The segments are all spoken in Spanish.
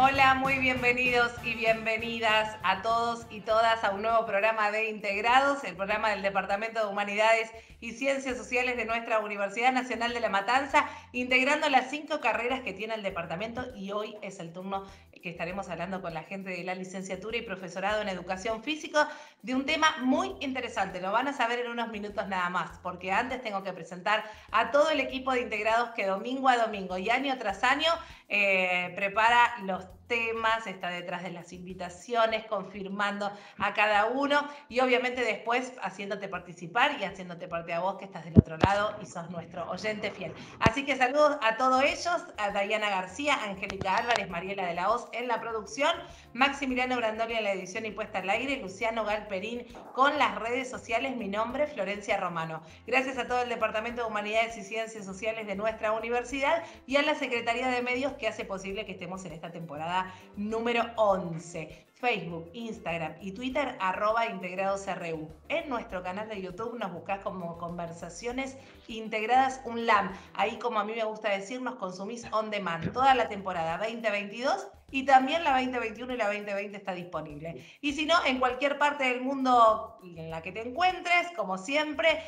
Hola, muy bienvenidos y bienvenidas a todos y todas a un nuevo programa de Integrados, el programa del Departamento de Humanidades y Ciencias Sociales de nuestra Universidad Nacional de La Matanza, integrando las 5 carreras que tiene el departamento, y hoy es el turno que estaremos hablando con la gente de la licenciatura y profesorado en Educación Física de un tema muy interesante. Lo van a saber en unos minutos nada más, porque antes tengo que presentar a todo el equipo de Integrados que domingo a domingo y año tras año prepara los temas, está detrás de las invitaciones, confirmando a cada uno y obviamente después haciéndote participar y haciéndote parte a vos que estás del otro lado y sos nuestro oyente fiel. Así que saludos a todos ellos, a Diana García, Angélica Álvarez, Mariela de la Hoz en la producción, Maximiliano Brandoli en la edición y puesta al aire, Luciano Galperín con las redes sociales. Mi nombre, Florencia Romano. Gracias a todo el Departamento de Humanidades y Ciencias Sociales de nuestra universidad y a la Secretaría de Medios que hace posible que estemos en esta temporada número 11. Facebook, Instagram y Twitter, @IntegradosRU. En nuestro canal de YouTube nos buscás como Conversaciones Integradas UNLAM. Ahí, como a mí me gusta decir, nos consumís on demand. Toda la temporada 2022 y también la 2021 y la 2020 está disponible. Y si no, en cualquier parte del mundo en la que te encuentres, como siempre,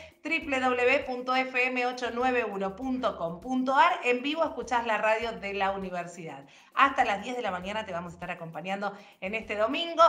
www.fm891.com.ar. En vivo escuchás la radio de la universidad. Hasta las 10 de la mañana te vamos a estar acompañando en este domingo.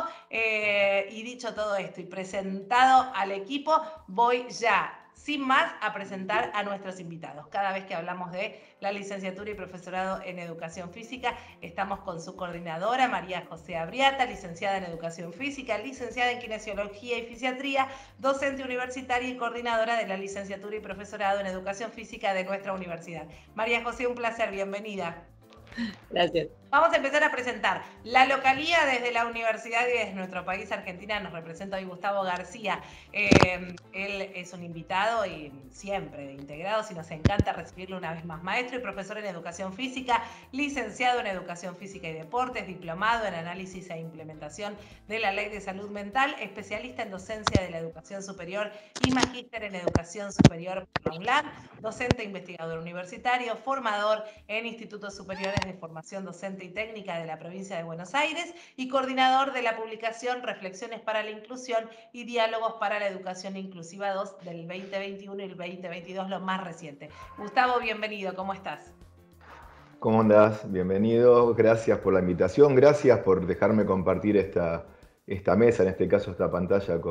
Y dicho todo esto y presentado al equipo, voy ya, sin más, a presentar a nuestros invitados. Cada vez que hablamos de la licenciatura y profesorado en Educación Física, estamos con su coordinadora, María José Abriata, licenciada en Educación Física, licenciada en Kinesiología y Fisiatría, docente universitaria y coordinadora de la licenciatura y profesorado en Educación Física de nuestra universidad. María José, un placer, bienvenida. Gracias. Vamos a empezar a presentar la localía desde la universidad y desde nuestro país, Argentina. Nos representa hoy Gustavo García. Él es un invitado y siempre de Integrados y nos encanta recibirlo una vez más. Maestro y profesor en Educación Física, licenciado en Educación Física y Deportes, diplomado en Análisis e Implementación de la Ley de Salud Mental, especialista en Docencia de la Educación Superior y magíster en Educación Superior por la UNLAM, docente e investigador universitario, formador en Institutos Superiores de Formación Docente y Técnica de la provincia de Buenos Aires y coordinador de la publicación Reflexiones para la Inclusión y Diálogos para la Educación Inclusiva 2 del 2021 y el 2022, lo más reciente. Gustavo, bienvenido, ¿cómo estás? ¿Cómo andás? Bienvenido, gracias por la invitación, gracias por dejarme compartir esta mesa, en este caso esta pantalla,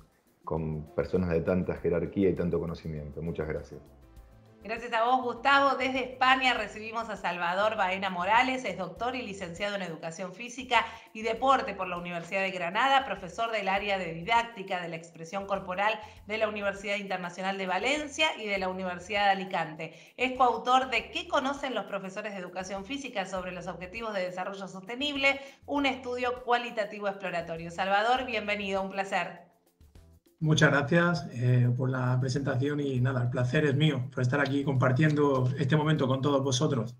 con personas de tanta jerarquía y tanto conocimiento. Muchas gracias. Gracias a vos, Gustavo. Desde España recibimos a Salvador Baena Morales, es doctor y licenciado en Educación Física y Deporte por la Universidad de Granada, profesor del área de Didáctica de la Expresión Corporal de la Universidad Internacional de Valencia y de la Universidad de Alicante. Es coautor de ¿Qué conocen los profesores de Educación Física sobre los Objetivos de Desarrollo Sostenible? Un estudio cualitativo exploratorio. Salvador, bienvenido, un placer. Muchas gracias por la presentación y nada, el placer es mío por estar aquí compartiendo este momento con todos vosotros.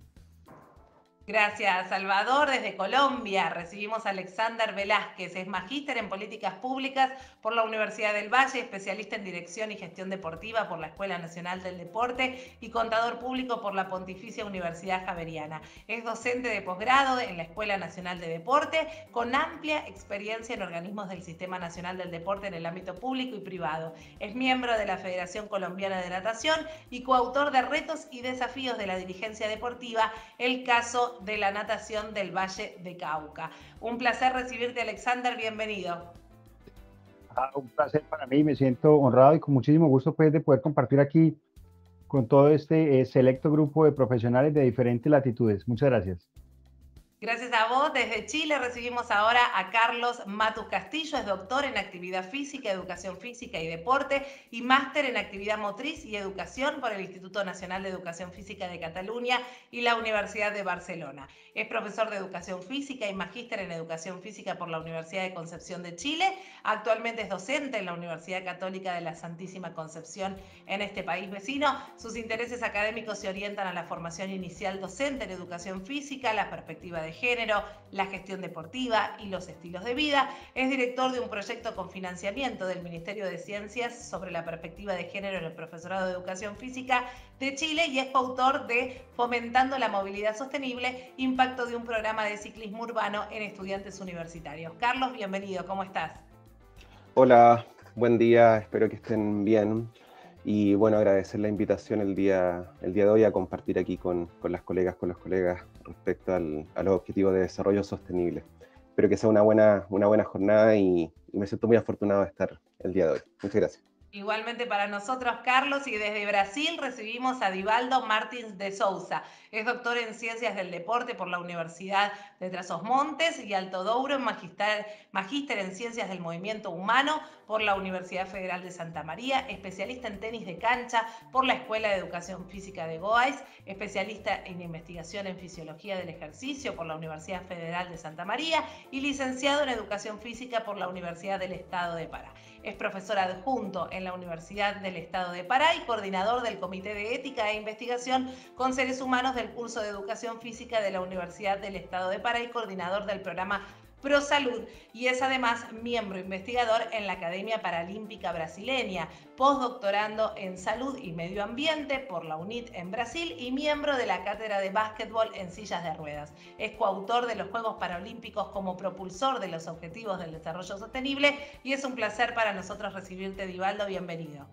Gracias, Salvador. Desde Colombia recibimos a Alexander Velázquez, es magíster en Políticas Públicas por la Universidad del Valle, especialista en Dirección y Gestión Deportiva por la Escuela Nacional del Deporte y contador público por la Pontificia Universidad Javeriana. Es docente de posgrado en la Escuela Nacional de Deporte, con amplia experiencia en organismos del Sistema Nacional del Deporte en el ámbito público y privado. Es miembro de la Federación Colombiana de Natación y coautor de Retos y Desafíos de la Dirigencia Deportiva, el caso de la natación del Valle de Cauca. Un placer recibirte, Alexander, bienvenido. Un placer para mí, me siento honrado y con muchísimo gusto pues, de poder compartir aquí con todo este selecto grupo de profesionales de diferentes latitudes. Muchas gracias. Gracias a vos. Desde Chile recibimos ahora a Carlos Matus Castillo, es doctor en Actividad Física, Educación Física y Deporte y máster en Actividad Motriz y Educación por el Instituto Nacional de Educación Física de Cataluña y la Universidad de Barcelona. Es profesor de Educación Física y magíster en Educación Física por la Universidad de Concepción de Chile. Actualmente es docente en la Universidad Católica de la Santísima Concepción en este país vecino. Sus intereses académicos se orientan a la formación inicial docente en Educación Física, la perspectiva de género, la gestión deportiva y los estilos de vida. Es director de un proyecto con financiamiento del Ministerio de Ciencias sobre la perspectiva de género en el profesorado de Educación Física de Chile y es coautor de Fomentando la Movilidad Sostenible, impacto de un programa de ciclismo urbano en estudiantes universitarios. Carlos, bienvenido, ¿cómo estás? Hola, buen día, espero que estén bien. Y bueno, agradecer la invitación el día de hoy a compartir aquí con las colegas, con los colegas respecto a los objetivos de desarrollo sostenible. Espero que sea una buena jornada y me siento muy afortunado de estar el día de hoy. Muchas gracias. Igualmente para nosotros, Carlos, y desde Brasil recibimos a Divaldo Martins de Souza. Es doctor en Ciencias del Deporte por la Universidad de Trás-os-Montes y Alto Douro, magíster en Ciencias del Movimiento Humano por la Universidad Federal de Santa María, especialista en tenis de cancha por la Escuela de Educación Física de Goiás, especialista en investigación en Fisiología del Ejercicio por la Universidad Federal de Santa María y licenciado en Educación Física por la Universidad del Estado de Pará. Es profesor adjunto en la Universidad del Estado de Pará y coordinador del Comité de Ética e Investigación con Seres Humanos del curso de Educación Física de la Universidad del Estado de Pará y coordinador del programa ProSalud, y es además miembro investigador en la Academia Paralímpica Brasileña, postdoctorando en Salud y Medio Ambiente por la UNIT en Brasil y miembro de la Cátedra de Básquetbol en Sillas de Ruedas. Es coautor de los Juegos Paralímpicos como propulsor de los Objetivos del Desarrollo Sostenible y es un placer para nosotros recibirte, Divaldo. Bienvenido.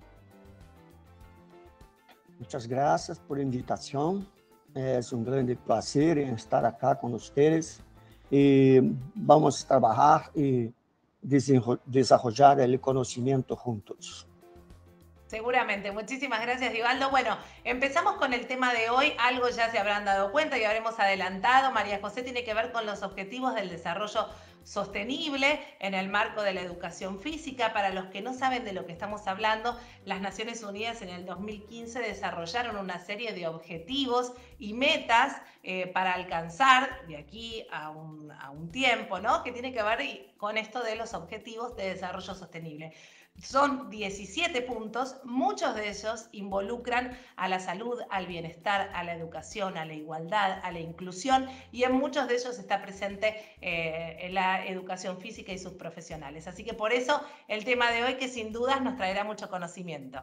Muchas gracias por la invitación. Es un grande placer estar acá con ustedes. Y vamos a trabajar y desarrollar el conocimiento juntos. Seguramente. Muchísimas gracias, Divaldo. Bueno, empezamos con el tema de hoy. Algo ya se habrán dado cuenta y habremos adelantado. María José, tiene que ver con los objetivos del desarrollo sostenible en el marco de la educación física. Para los que no saben de lo que estamos hablando, las Naciones Unidas en el 2015 desarrollaron una serie de objetivos y metas para alcanzar de aquí a un tiempo, ¿no? Que tiene que ver con esto de los objetivos de desarrollo sostenible. Son 17 puntos, muchos de ellos involucran a la salud, al bienestar, a la educación, a la igualdad, a la inclusión, y en muchos de ellos está presente la educación física y sus profesionales. Así que por eso el tema de hoy, que sin dudas nos traerá mucho conocimiento.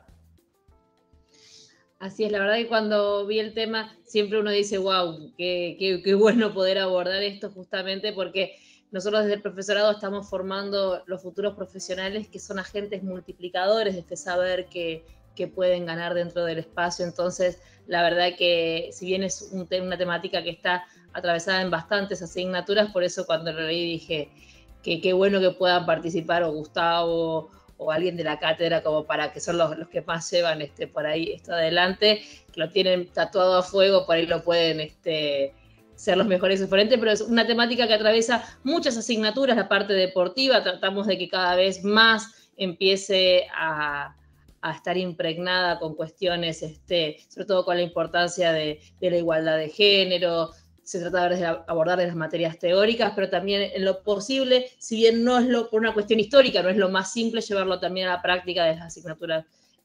Así es, la verdad que cuando vi el tema siempre uno dice, wow, qué bueno poder abordar esto, justamente porque nosotros desde el profesorado estamos formando los futuros profesionales que son agentes multiplicadores de este saber que pueden ganar dentro del espacio. Entonces, la verdad que si bien es una temática que está atravesada en bastantes asignaturas, por eso cuando lo leí dije que qué bueno que puedan participar o Gustavo o alguien de la cátedra, como para que son los que más llevan por ahí esto adelante, que lo tienen tatuado a fuego, por ahí lo pueden ser los mejores exponentes, pero es una temática que atraviesa muchas asignaturas, la parte deportiva, tratamos de que cada vez más empiece a estar impregnada con cuestiones, sobre todo con la importancia de la igualdad de género. Se trata de abordar las materias teóricas, pero también en lo posible, si bien no es por una cuestión histórica, no es lo más simple, llevarlo también a la práctica de las asignaturas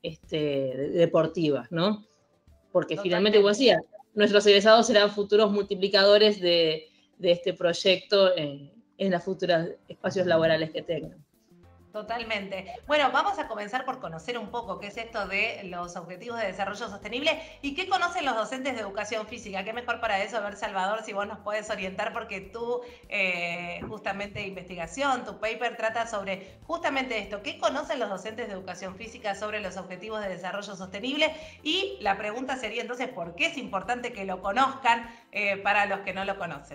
deportivas, ¿no? Porque finalmente, como decía, nuestros egresados serán futuros multiplicadores de este proyecto en los futuros espacios laborales que tengan. Totalmente. Bueno, vamos a comenzar por conocer un poco qué es esto de los Objetivos de Desarrollo Sostenible y qué conocen los docentes de Educación Física. Qué mejor para eso, a ver, Salvador, si vos nos puedes orientar, porque tú, justamente investigación, tu paper trata sobre justamente esto. ¿Qué conocen los docentes de Educación Física sobre los Objetivos de Desarrollo Sostenible? Y la pregunta sería entonces, ¿por qué es importante que lo conozcan para los que no lo conocen?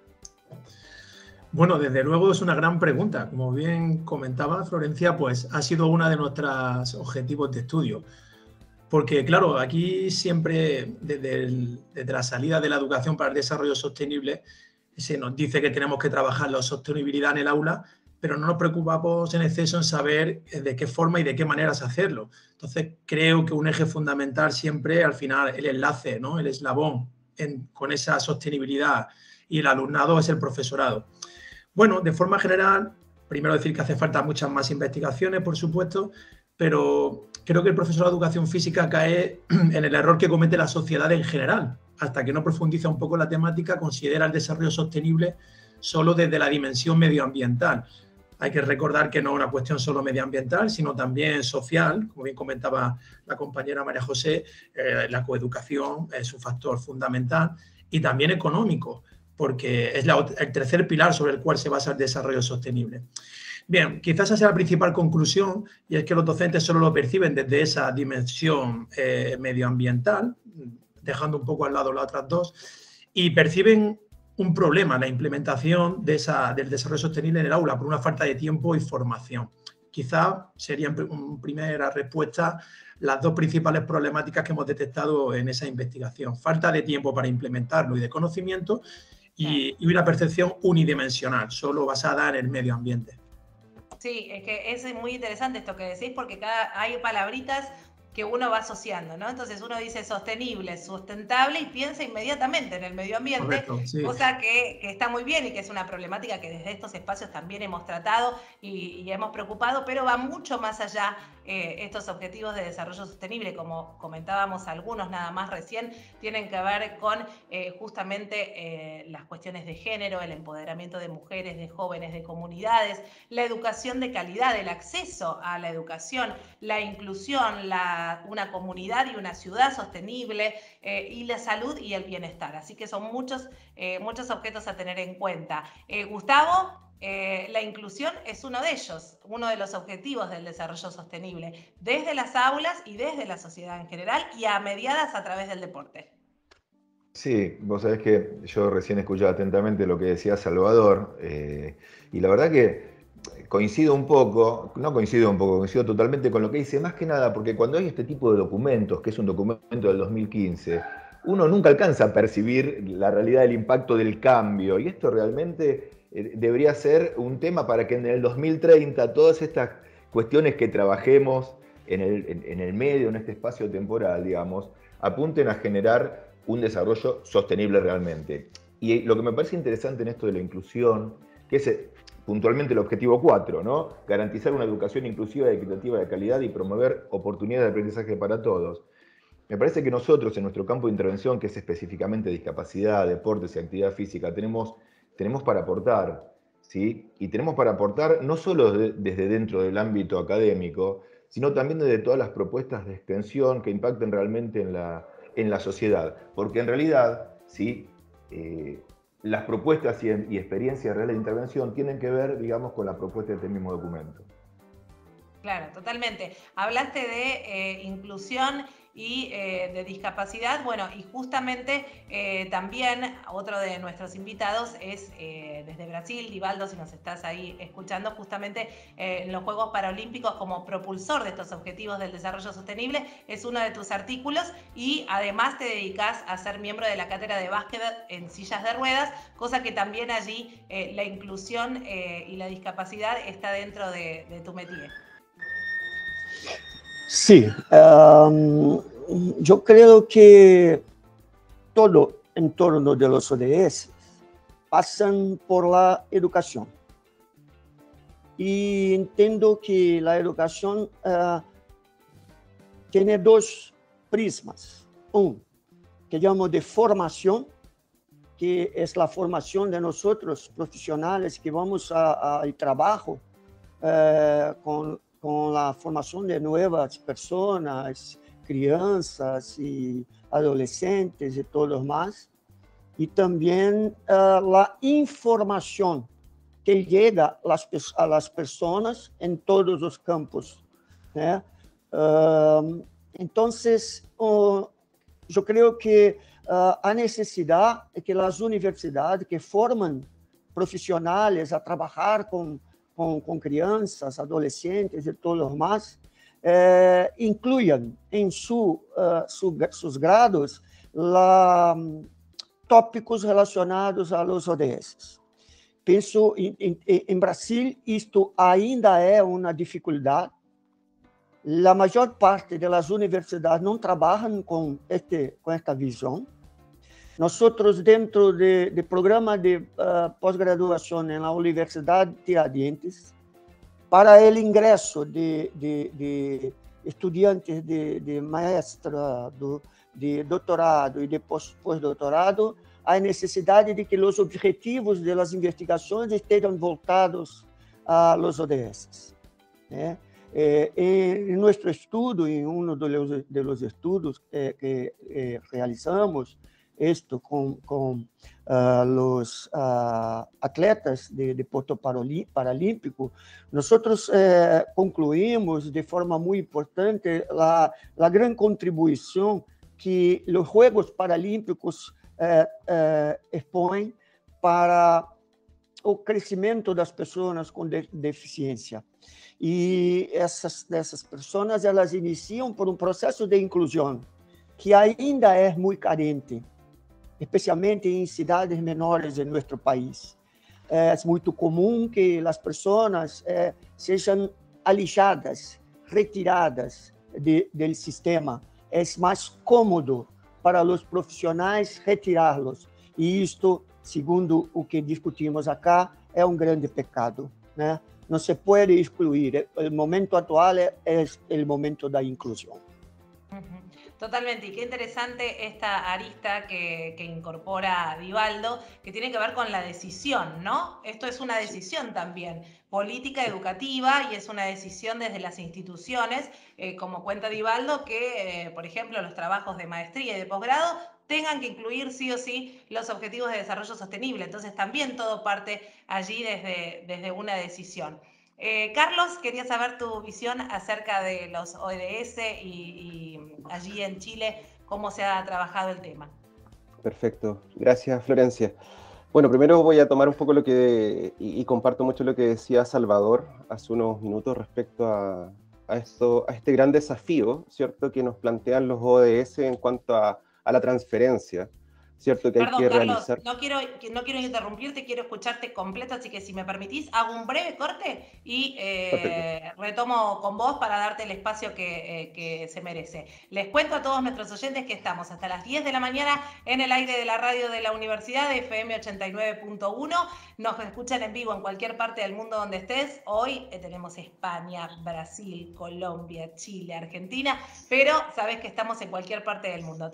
Bueno, desde luego es una gran pregunta. Como bien comentaba Florencia, pues ha sido uno de nuestros objetivos de estudio. Porque, claro, aquí siempre, desde la salida de la educación para el desarrollo sostenible, se nos dice que tenemos que trabajar la sostenibilidad en el aula, pero no nos preocupamos en exceso en saber de qué forma y de qué maneras hacerlo. Entonces, creo que un eje fundamental siempre, al final, el enlace, ¿no? El eslabón con esa sostenibilidad, y el alumnado es el profesorado. Bueno, de forma general, primero decir que hace falta muchas más investigaciones, por supuesto, pero creo que el profesor de Educación Física cae en el error que comete la sociedad en general hasta que no profundiza un poco la temática, considera el desarrollo sostenible solo desde la dimensión medioambiental. Hay que recordar que no es una cuestión solo medioambiental, sino también social, como bien comentaba la compañera María José, la coeducación es un factor fundamental, y también económico, porque es el tercer pilar sobre el cual se basa el desarrollo sostenible. Bien, quizás esa sea la principal conclusión, y es que los docentes solo lo perciben desde esa dimensión medioambiental, dejando un poco al lado las otras dos, y perciben un problema en la implementación del desarrollo sostenible en el aula por una falta de tiempo y formación. Quizá serían una primera respuesta las dos principales problemáticas que hemos detectado en esa investigación: falta de tiempo para implementarlo y de conocimiento, y una percepción unidimensional, solo basada en el medio ambiente. Sí, es que es muy interesante esto que decís, porque hay palabritas que uno va asociando, ¿no? Entonces uno dice sostenible, sustentable y piensa inmediatamente en el medio ambiente, correcto, sí. Cosa que está muy bien y que es una problemática que desde estos espacios también hemos tratado y hemos preocupado, pero va mucho más allá estos objetivos de desarrollo sostenible, como comentábamos algunos nada más recién, tienen que ver con justamente las cuestiones de género, el empoderamiento de mujeres, de jóvenes, de comunidades, la educación de calidad, el acceso a la educación, la inclusión, una comunidad y una ciudad sostenible, y la salud y el bienestar. Así que son muchos objetos a tener en cuenta. Gustavo, la inclusión es uno de ellos, uno de los objetivos del desarrollo sostenible, desde las aulas y desde la sociedad en general, y a mediadas a través del deporte. Sí, vos sabés que yo recién escuchaba atentamente lo que decía Salvador, y la verdad que coincido totalmente con lo que dice, más que nada porque cuando hay este tipo de documentos, que es un documento del 2015, uno nunca alcanza a percibir la realidad del impacto del cambio, y esto realmente debería ser un tema para que en el 2030 todas estas cuestiones que trabajemos en el medio, en este espacio temporal, digamos, apunten a generar un desarrollo sostenible realmente. Y lo que me parece interesante en esto de la inclusión, que es puntualmente el objetivo 4, ¿no? Garantizar una educación inclusiva y equitativa de calidad y promover oportunidades de aprendizaje para todos. Me parece que nosotros, en nuestro campo de intervención, que es específicamente discapacidad, deportes y actividad física, tenemos para aportar, ¿sí? Y tenemos para aportar no solo desde dentro del ámbito académico, sino también desde todas las propuestas de extensión que impacten realmente en la sociedad. Porque en realidad, ¿sí? Las propuestas y experiencias reales de intervención tienen que ver, digamos, con la propuesta de este mismo documento. Claro, totalmente. Hablaste de inclusión y de discapacidad. Bueno, y justamente también otro de nuestros invitados es desde Brasil, Divaldo, si nos estás ahí escuchando, justamente en los Juegos Paralímpicos como propulsor de estos objetivos del desarrollo sostenible, es uno de tus artículos, y además te dedicas a ser miembro de la cátedra de básquet en sillas de ruedas, cosa que también allí la inclusión y la discapacidad está dentro de tu métier. Sí, yo creo que todo en torno de los ODS pasan por la educación. Y entiendo que la educación tiene dos prismas. Un, que llamo de formación, que es la formación de nosotros profesionales que vamos al trabajo con la formación de nuevas personas, crianças y adolescentes y todo lo más. Y también la información que llega a las personas en todos los campos. Entonces, yo creo que a necesidad de que las universidades que forman profesionales a trabajar con crianças, adolescentes y todos los más, incluyan en sus grados tópicos relacionados a los ODS. Penso em Brasil, isto ainda é uma dificuldade. A maior parte das universidades não trabalham com esta visão. Nós, dentro do programa de pós-graduação na Universidade Tiradentes, para o ingresso de estudantes de maestra, de doutorado e de pós-doutorado, há necessidade de que os objetivos das investigações estejam voltados a los ODS. Né? Em nosso estudo, em um dos estudos que realizamos, esto com os atletas de Porto Paralímpico, nós concluímos de forma muito importante a grande contribuição que os Juegos Paralímpicos expõem para o crescimento das pessoas com deficiência. E essas pessoas, elas iniciam por um processo de inclusão que ainda é muito carente, especialmente em cidades menores em nosso país. É muito comum que as pessoas sejam alijadas, retiradas do sistema. É mais cômodo para os profissionais retirá-los. E isto, segundo o que discutimos acá, é um grande pecado, né? Não se pode excluir. O momento atual é o momento da inclusão. Totalmente, y qué interesante esta arista que incorpora Divaldo, que tiene que ver con la decisión, ¿no? Esto es una decisión también, política educativa, y es una decisión desde las instituciones, como cuenta Divaldo, que, por ejemplo, los trabajos de maestría y de posgrado tengan que incluir sí o sí los objetivos de desarrollo sostenible. Entonces también todo parte allí desde una decisión. Carlos, quería saber tu visión acerca de los ODS y allí en Chile, cómo se ha trabajado el tema. Perfecto, gracias Florencia. Bueno, primero voy a tomar un poco y comparto mucho lo que decía Salvador hace unos minutos respecto a este gran desafío, ¿cierto?, que nos plantean los ODS en cuanto a la transferencia, ¿cierto?, que Perdón, hay que Carlos, realizar. no quiero interrumpirte, quiero escucharte completo, así que si me permitís, hago un breve corte y retomo con vos para darte el espacio que se merece. Les cuento a todos nuestros oyentes que estamos hasta las 10 de la mañana en el aire de la radio de la Universidad de FM 89.1. Nos escuchan en vivo en cualquier parte del mundo donde estés. Hoy tenemos España, Brasil, Colombia, Chile, Argentina, pero sabés que estamos en cualquier parte del mundo.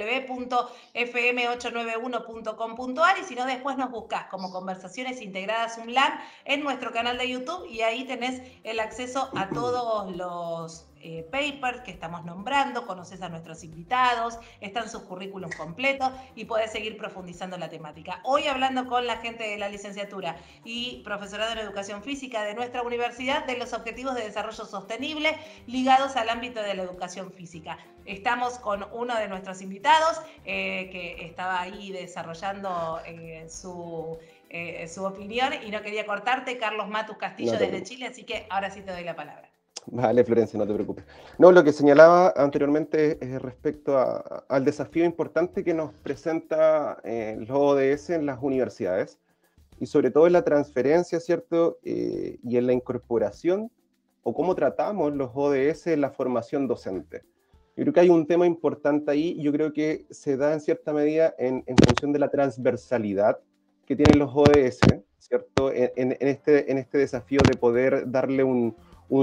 www.fm891.com.ar, y si no, después nos buscás como Conversaciones Integradas UNLAM en nuestro canal de YouTube, y ahí tenés el acceso a todos los papers que estamos nombrando, conoces a nuestros invitados, están sus currículums completos y podés seguir profundizando la temática. Hoy hablando con la gente de la licenciatura y profesorado en Educación Física de nuestra universidad de los Objetivos de Desarrollo Sostenible ligados al ámbito de la educación física. Estamos con uno de nuestros invitados que estaba ahí desarrollando su opinión y no quería cortarte, Carlos Matus Castillo desde Chile, así que ahora sí te doy la palabra. Vale, Florencia, no te preocupes. No, lo que señalaba anteriormente es respecto al desafío importante que nos presenta los ODS en las universidades, y sobre todo en la transferencia, ¿cierto?, y en la incorporación, o cómo tratamos los ODS en la formación docente. Yo creo que hay un tema importante ahí, y yo creo que se da en cierta medida en función de la transversalidad que tienen los ODS, ¿cierto?, en este desafío de poder darle un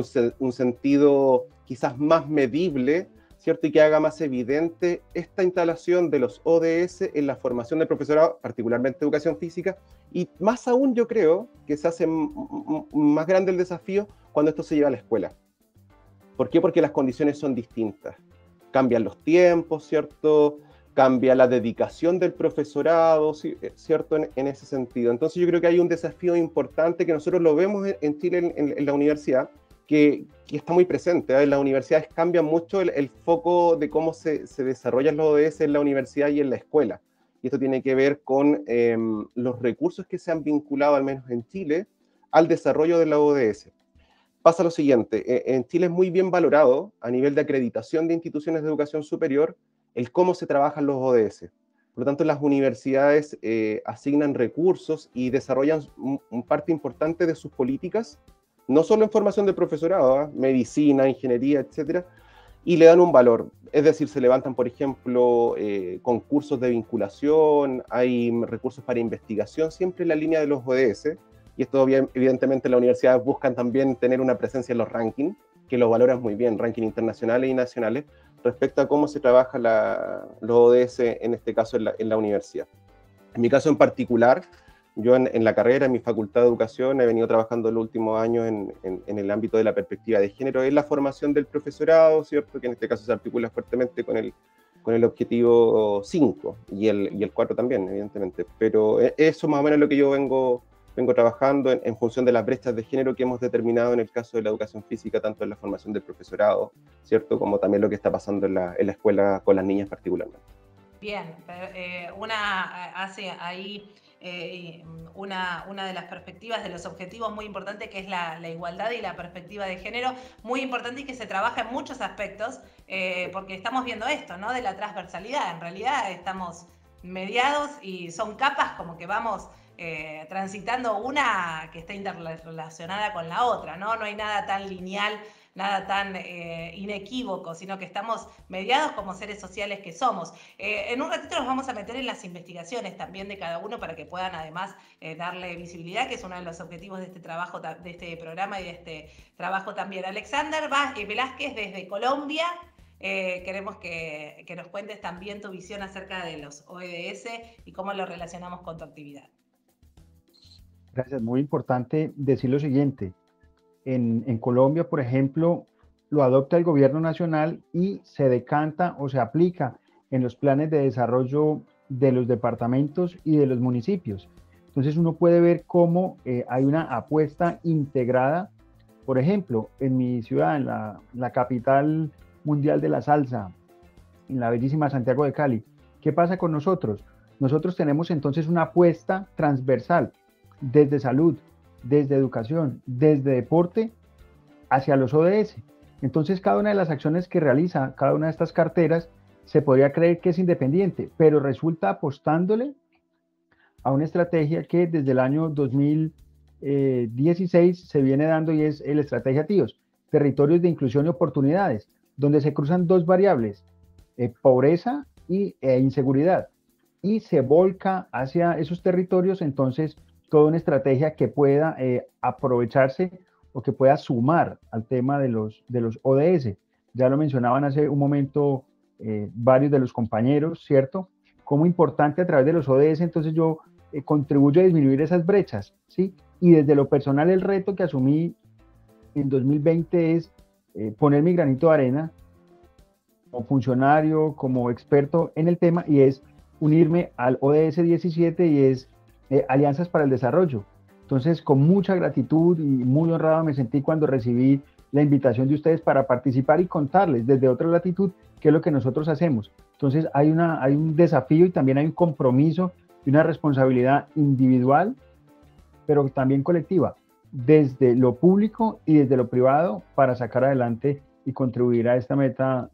sentido quizás más medible, ¿cierto?, y que haga más evidente esta instalación de los ODS en la formación del profesorado, particularmente educación física, y más aún yo creo que se hace más grande el desafío cuando esto se lleva a la escuela. ¿Por qué? Porque las condiciones son distintas. Cambian los tiempos, ¿cierto?, cambia la dedicación del profesorado, ¿cierto?, en ese sentido. Entonces yo creo que hay un desafío importante que nosotros lo vemos en Chile en la universidad, que está muy presente, ¿eh? En las universidades cambia mucho el foco de cómo se desarrollan los ODS en la universidad y en la escuela. Y esto tiene que ver con los recursos que se han vinculado, al menos en Chile, al desarrollo de la ODS. Pasa lo siguiente, en Chile es muy bien valorado a nivel de acreditación de instituciones de educación superior el cómo se trabajan los ODS. Por lo tanto, las universidades asignan recursos y desarrollan parte importante de sus políticas, no solo en formación de profesorado, medicina, ingeniería, etcétera, y le dan un valor. Es decir, se levantan, por ejemplo, concursos de vinculación, hay recursos para investigación, siempre en la línea de los ODS, y esto evidentemente las universidades buscan también tener una presencia en los rankings, que lo valoran muy bien, rankings internacionales y nacionales, respecto a cómo se trabaja los ODS, en este caso en la universidad. En mi caso en particular, yo en la carrera, en mi facultad de educación, he venido trabajando en los últimos años en el ámbito de la perspectiva de género, en la formación del profesorado, ¿cierto? Que en este caso se articula fuertemente con el objetivo 5 y el 4 también, evidentemente. Pero eso más o menos es lo que yo vengo trabajando en función de las brechas de género que hemos determinado en el caso de la educación física, tanto en la formación del profesorado, ¿cierto? Como también lo que está pasando en la escuela con las niñas particularmente. Bien, hace ahí una de las perspectivas, de los objetivos muy importantes, que es la igualdad y la perspectiva de género, muy importante y que se trabaja en muchos aspectos, porque estamos viendo esto, ¿no? De la transversalidad. En realidad estamos mediados y son capas como que vamos transitando una que está interrelacionada con la otra, ¿no? No hay nada tan lineal, nada tan inequívoco, sino que estamos mediados como seres sociales que somos. En un ratito nos vamos a meter en las investigaciones también de cada uno para que puedan además darle visibilidad, que es uno de los objetivos de este trabajo, de este programa y de este trabajo también. Alexander Velázquez desde Colombia. Queremos que nos cuentes también tu visión acerca de los ODS y cómo lo relacionamos con tu actividad. Gracias. Muy importante decir lo siguiente. En Colombia, por ejemplo, lo adopta el gobierno nacional y se decanta o se aplica en los planes de desarrollo de los departamentos y de los municipios. Entonces uno puede ver cómo hay una apuesta integrada. Por ejemplo, en mi ciudad, en la capital mundial de la salsa, en la bellísima Santiago de Cali, ¿qué pasa con nosotros? Nosotros tenemos entonces una apuesta transversal desde salud, desde educación, desde deporte, hacia los ODS. Entonces, cada una de las acciones que realiza cada una de estas carteras se podría creer que es independiente, pero resulta apostándole a una estrategia que desde el año 2016 se viene dando, y es la estrategia TIOS, Territorios de Inclusión y Oportunidades, donde se cruzan dos variables, pobreza e inseguridad, y se volca hacia esos territorios entonces toda una estrategia que pueda aprovecharse o que pueda sumar al tema de los ODS. Ya lo mencionaban hace un momento varios de los compañeros, ¿cierto? Como importante a través de los ODS, entonces yo contribuyo a disminuir esas brechas, ¿sí? Y desde lo personal el reto que asumí en 2020 es poner mi granito de arena como funcionario, como experto en el tema, y es unirme al ODS 17 y es Alianzas para el Desarrollo. Entonces, con mucha gratitud y muy honrado me sentí cuando recibí la invitación de ustedes para participar y contarles desde otra latitud qué es lo que nosotros hacemos. Entonces, hay un desafío y también hay un compromiso y una responsabilidad individual, pero también colectiva, desde lo público y desde lo privado, para sacar adelante y contribuir a esta meta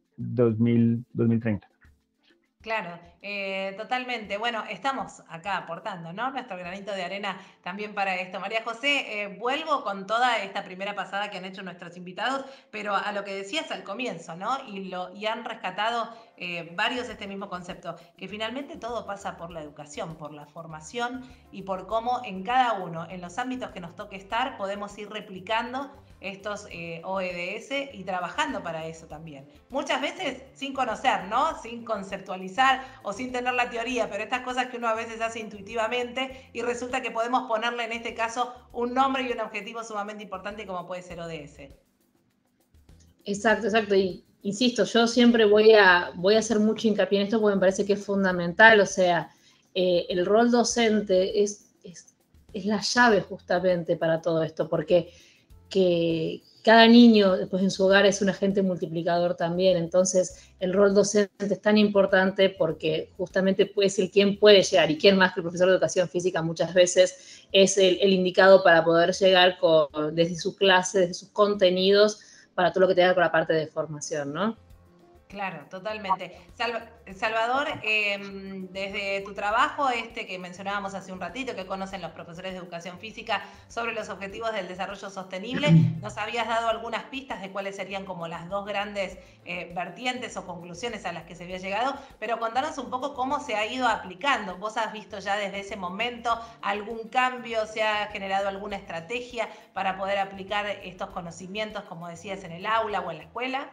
2030. Claro, totalmente. Bueno, estamos acá aportando, ¿no? Nuestro granito de arena también para esto. María José, vuelvo con toda esta primera pasada que han hecho nuestros invitados, pero a lo que decías al comienzo, ¿no? Y han rescatado varios este mismo concepto, que finalmente todo pasa por la educación, por la formación y por cómo en cada uno, en los ámbitos que nos toque estar, podemos ir replicando estos ODS y trabajando para eso también. Muchas veces sin conocer, ¿no? Sin conceptualizar o sin tener la teoría, pero estas cosas que uno a veces hace intuitivamente y resulta que podemos ponerle en este caso un nombre y un objetivo sumamente importante como puede ser ODS. Exacto. Y insisto, yo siempre voy a hacer mucho hincapié en esto porque me parece que es fundamental. O sea, el rol docente es la llave justamente para todo esto, porque que cada niño después en su hogar es un agente multiplicador también. Entonces el rol docente es tan importante porque justamente puede ser quien puede llegar, y quién más que el profesor de educación física muchas veces es el indicado para poder llegar desde su clase, desde sus contenidos, para todo lo que tenga con la parte de formación, ¿no? Claro, totalmente. Salvador, desde tu trabajo que mencionábamos hace un ratito, que conocen los profesores de educación física sobre los objetivos del desarrollo sostenible, nos habías dado algunas pistas de cuáles serían como las dos grandes vertientes o conclusiones a las que se había llegado, pero contanos un poco cómo se ha ido aplicando. ¿Vos has visto ya desde ese momento algún cambio? ¿Se ha generado alguna estrategia para poder aplicar estos conocimientos, como decías, en el aula o en la escuela?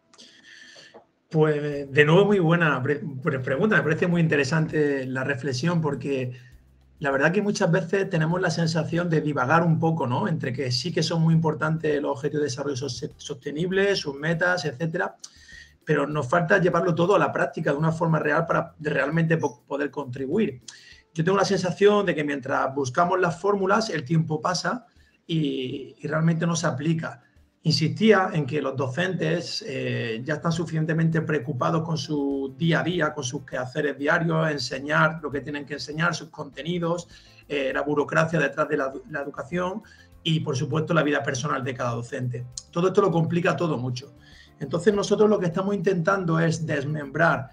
Pues de nuevo muy buena pregunta, me parece muy interesante la reflexión porque la verdad que muchas veces tenemos la sensación de divagar un poco, ¿no? Entre que sí que son muy importantes los objetivos de desarrollo sostenible, sus metas, etcétera, pero nos falta llevarlo todo a la práctica de una forma real para realmente poder contribuir. Yo tengo la sensación de que mientras buscamos las fórmulas, el tiempo pasa y realmente no se aplica. Insistía en que los docentes ya están suficientemente preocupados con su día a día, con sus quehaceres diarios, enseñar lo que tienen que enseñar, sus contenidos, la burocracia detrás de la educación y, por supuesto, la vida personal de cada docente. Todo esto lo complica todo mucho. Entonces, nosotros lo que estamos intentando es desmembrar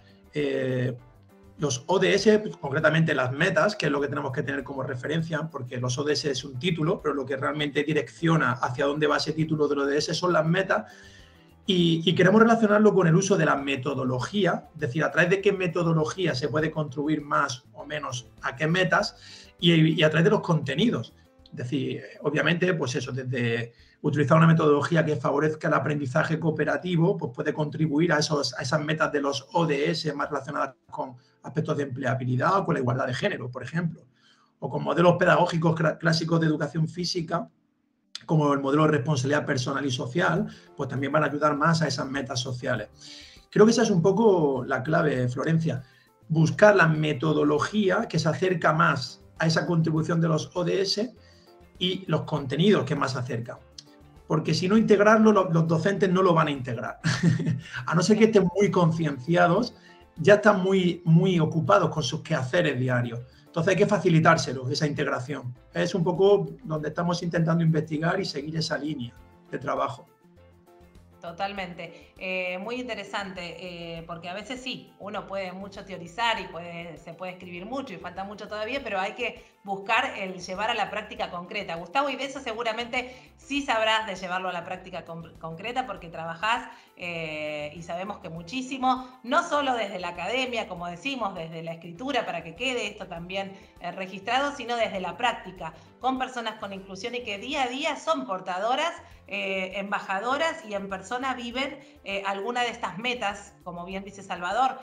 los ODS, concretamente las metas, que es lo que tenemos que tener como referencia, porque los ODS es un título, pero lo que realmente direcciona hacia dónde va ese título de los ODS son las metas, y queremos relacionarlo con el uso de la metodología, es decir, a través de qué metodología se puede contribuir más o menos a qué metas, y a través de los contenidos. Es decir, obviamente, pues eso, desde utilizar una metodología que favorezca el aprendizaje cooperativo, pues puede contribuir a esas metas de los ODS más relacionadas con aspectos de empleabilidad o con la igualdad de género, por ejemplo. O con modelos pedagógicos clásicos de educación física, como el modelo de responsabilidad personal y social, pues también van a ayudar más a esas metas sociales. Creo que esa es un poco la clave, Florencia. Buscar la metodología que se acerca más a esa contribución de los ODS y los contenidos que más se acercan. Porque si no integrarlo, los docentes no lo van a integrar. A no ser que estén muy concienciados, ya están muy ocupados con sus quehaceres diarios. Entonces hay que facilitárselo, esa integración. Es un poco donde estamos intentando investigar y seguir esa línea de trabajo. Totalmente. Muy interesante, porque a veces sí, uno puede mucho teorizar y se puede escribir mucho y falta mucho todavía, pero hay que buscar el llevar a la práctica concreta. Gustavo, y de eso seguramente sí sabrás de llevarlo a la práctica concreta porque trabajás y sabemos que muchísimo, no solo desde la academia, como decimos, desde la escritura para que quede esto también registrado, sino desde la práctica, con personas con inclusión y que día a día son portadoras, embajadoras y en persona viven alguna de estas metas, como bien dice Salvador,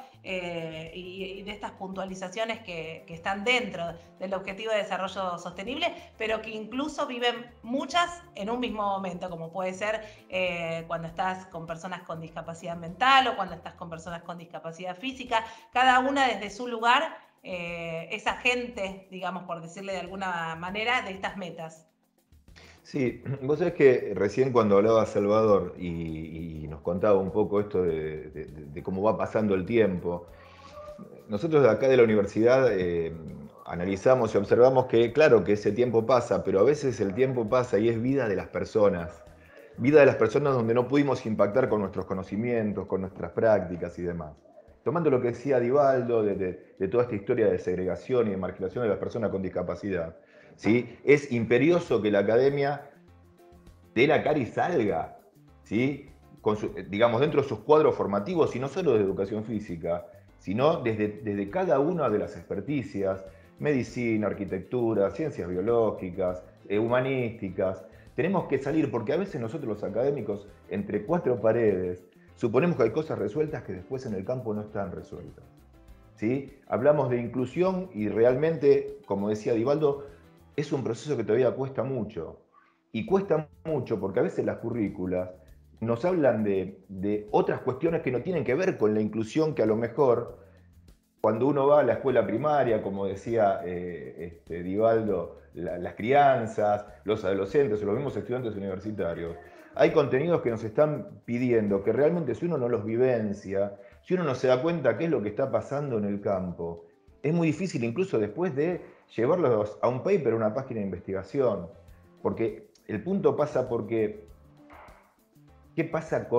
y de estas puntualizaciones que están dentro del objetivo de desarrollo sostenible, pero que incluso viven muchas en un mismo momento, como puede ser cuando estás con personas con discapacidad mental o cuando estás con personas con discapacidad física, cada una desde su lugar es agente, digamos, por decirle de alguna manera, de estas metas. Sí, vos sabés que recién cuando hablaba Salvador y nos contaba un poco esto de cómo va pasando el tiempo, nosotros de acá de la universidad analizamos y observamos que claro que ese tiempo pasa, pero a veces el tiempo pasa y es vida de las personas donde no pudimos impactar con nuestros conocimientos, con nuestras prácticas y demás. Tomando lo que decía Divaldo de toda esta historia de segregación y de marginación de las personas con discapacidad, ¿sí? Es imperioso que la academia dé la cara y salga, ¿sí? Digamos, dentro de sus cuadros formativos, y no solo de educación física, sino desde cada una de las experticias, medicina, arquitectura, ciencias biológicas, humanísticas. Tenemos que salir, porque a veces nosotros los académicos, entre cuatro paredes, suponemos que hay cosas resueltas que después en el campo no están resueltas, ¿sí? Hablamos de inclusión y realmente, como decía Divaldo, es un proceso que todavía cuesta mucho. Y cuesta mucho porque a veces las currículas nos hablan de otras cuestiones que no tienen que ver con la inclusión, que a lo mejor cuando uno va a la escuela primaria, como decía Divaldo, las crianzas, los adolescentes o los mismos estudiantes universitarios, hay contenidos que nos están pidiendo que realmente si uno no los vivencia, si uno no se da cuenta qué es lo que está pasando en el campo, es muy difícil incluso después de llevarlos a un paper, a una página de investigación. Porque el punto pasa porque, ¿qué pasa con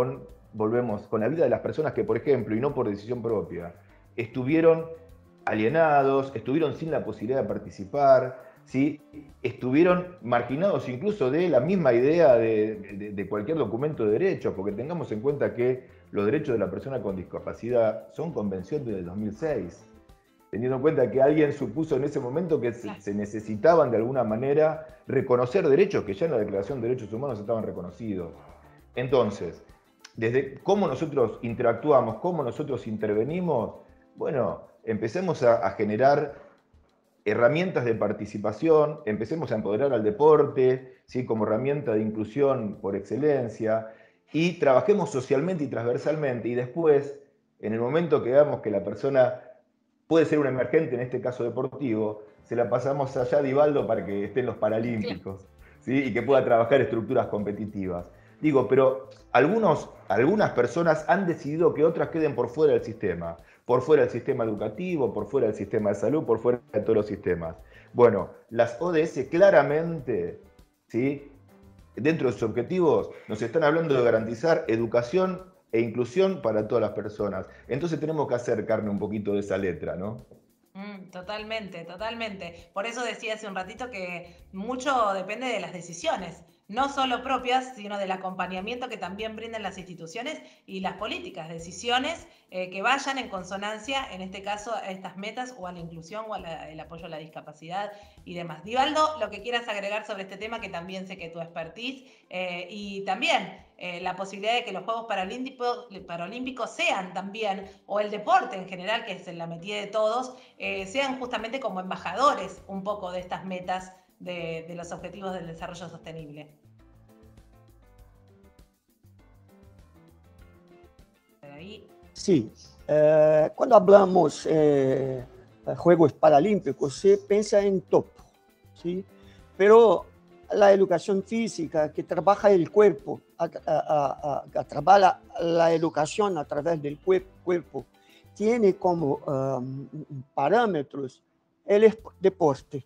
volvemos, con la vida de las personas que, por ejemplo, y no por decisión propia, estuvieron alienados, estuvieron sin la posibilidad de participar, ¿sí? Estuvieron marginados incluso de la misma idea de cualquier documento de derechos, porque tengamos en cuenta que los derechos de la persona con discapacidad son convención del 2006, teniendo en cuenta que alguien supuso en ese momento que se necesitaban de alguna manera reconocer derechos que ya en la Declaración de Derechos Humanos estaban reconocidos. Entonces, desde cómo nosotros interactuamos, cómo nosotros intervenimos, bueno, empecemos a generar herramientas de participación, empecemos a empoderar al deporte, ¿sí? Como herramienta de inclusión por excelencia, y trabajemos socialmente y transversalmente, y después, en el momento que veamos que la persona puede ser un emergente, en este caso deportivo, se la pasamos allá a Divaldo para que esté en los Paralímpicos, ¿sí? Y que pueda trabajar estructuras competitivas. Digo, pero algunas personas han decidido que otras queden por fuera del sistema educativo, por fuera del sistema de salud, por fuera de todos los sistemas. Bueno, las ODS claramente, ¿sí? Dentro de sus objetivos, nos están hablando de garantizar educación e inclusión para todas las personas. Entonces tenemos que acercarnos un poquito de esa letra, ¿no? Totalmente, totalmente. Por eso decía hace un ratito que mucho depende de las decisiones, no solo propias, sino del acompañamiento que también brindan las instituciones y las políticas, decisiones que vayan en consonancia, en este caso, a estas metas o a la inclusión o al apoyo a la discapacidad y demás. Divaldo, lo que quieras agregar sobre este tema, que también sé que tu expertise, y también la posibilidad de que los Juegos Paralímpicos sean también, o el deporte en general, que es la metida de todos, sean justamente como embajadores un poco de estas metas de los objetivos del desarrollo sostenible. Sí, cuando hablamos Juegos Paralímpicos, se piensa en top, ¿sí? Pero la educación física que trabaja el cuerpo, trabaja la educación a través del cuerpo, tiene como parámetros el deporte.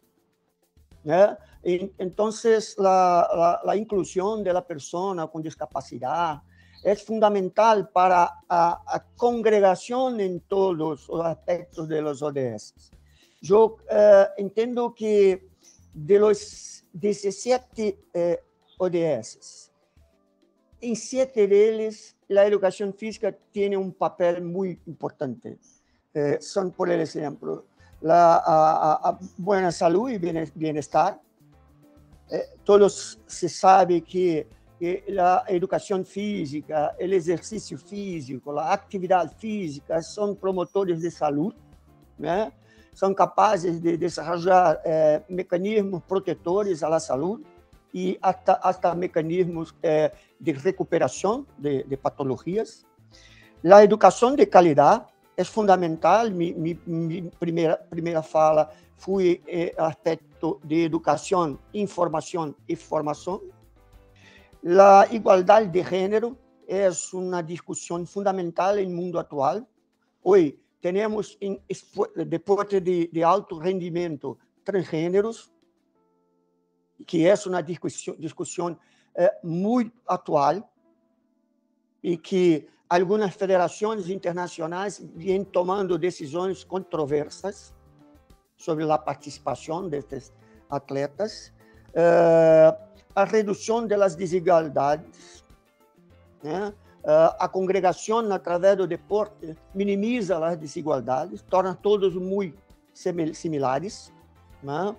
Entonces, la inclusión de la persona con discapacidad es fundamental para la congregación en todos los aspectos de los ODS. Yo entiendo que de los 17 ODS, en 7 de ellos la educación física tiene un papel muy importante. Son, por ejemplo, la buena salud y bienestar. Todos se sabe que la educación física, el ejercicio físico, la actividad física son promotores de salud, ¿no? Son capaces de desarrollar mecanismos protectores a la salud y hasta mecanismos de recuperación de patologías. La educación de calidad es fundamental. Mi primera fala fue aspecto de educación, información y formación. La igualdad de género es una discusión fundamental en el mundo actual. Hoy tenemos en deporte de alto rendimiento transgéneros, que es una discusión muy actual y que algunas federaciones internacionales vienen tomando decisiones controversas sobre la participación de estos atletas. A reducción de las desigualdades, ¿no? A congregación a través del deporte minimiza las desigualdades, torna todos muy similares, ¿no?